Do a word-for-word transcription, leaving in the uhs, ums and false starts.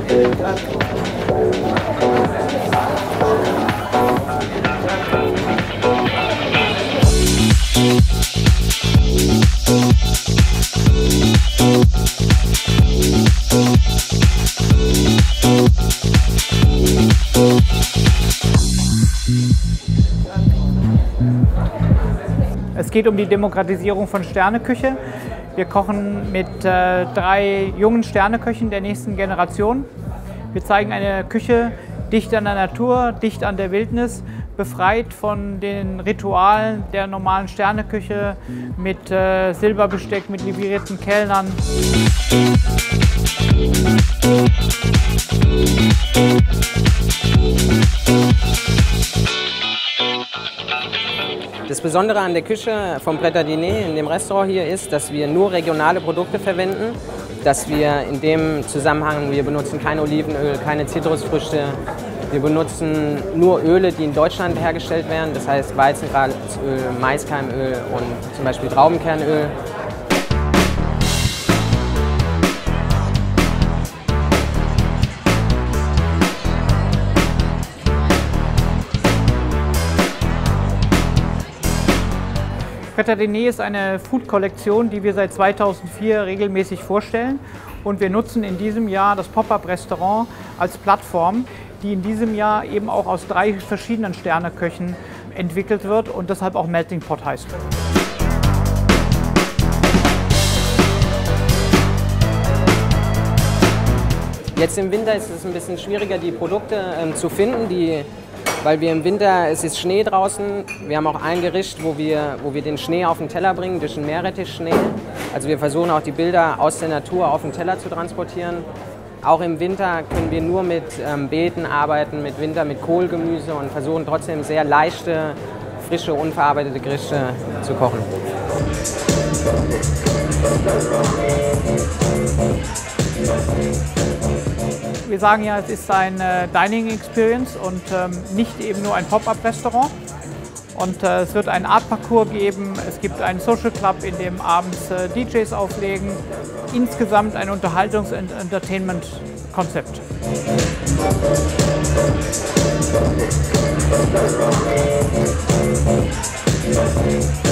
Es geht um die Demokratisierung von Sterneküche. Wir kochen mit äh, drei jungen Sterneköchen der nächsten Generation. Wir zeigen eine Küche dicht an der Natur, dicht an der Wildnis, befreit von den Ritualen der normalen Sterneküche mit äh, Silberbesteck, mit livrierten Kellnern. Das Besondere an der Küche vom Pret à Dîner in dem Restaurant hier ist, dass wir nur regionale Produkte verwenden, dass wir in dem Zusammenhang, wir benutzen kein Olivenöl, keine Zitrusfrüchte, wir benutzen nur Öle, die in Deutschland hergestellt werden, das heißt Weizengrasöl, Maiskeimöl und zum Beispiel Traubenkernöl. Pret à Dîner ist eine Food-Kollektion, die wir seit zweitausendvier regelmäßig vorstellen. Und wir nutzen in diesem Jahr das Pop-up-Restaurant als Plattform, die in diesem Jahr eben auch aus drei verschiedenen Sterneköchen entwickelt wird und deshalb auch Melting Pot heißt. Jetzt im Winter ist es ein bisschen schwieriger, die Produkte ähm, zu finden, die weil wir im Winter, es ist Schnee draußen, wir haben auch ein Gericht, wo wir, wo wir den Schnee auf den Teller bringen, durch den Meerrettichschnee. Also wir versuchen auch die Bilder aus der Natur auf den Teller zu transportieren. Auch im Winter können wir nur mit ähm, Beeten arbeiten, mit Winter mit Kohlgemüse und versuchen trotzdem sehr leichte, frische, unverarbeitete Gerichte zu kochen. Wir sagen ja, es ist eine Dining Experience und ähm, nicht eben nur ein Pop-up-Restaurant. Und äh, es wird einen Art-Parcours geben, es gibt einen Social Club, in dem abends äh, D Js auflegen. Insgesamt ein Unterhaltungs- und Entertainment-Konzept. We'll be right back.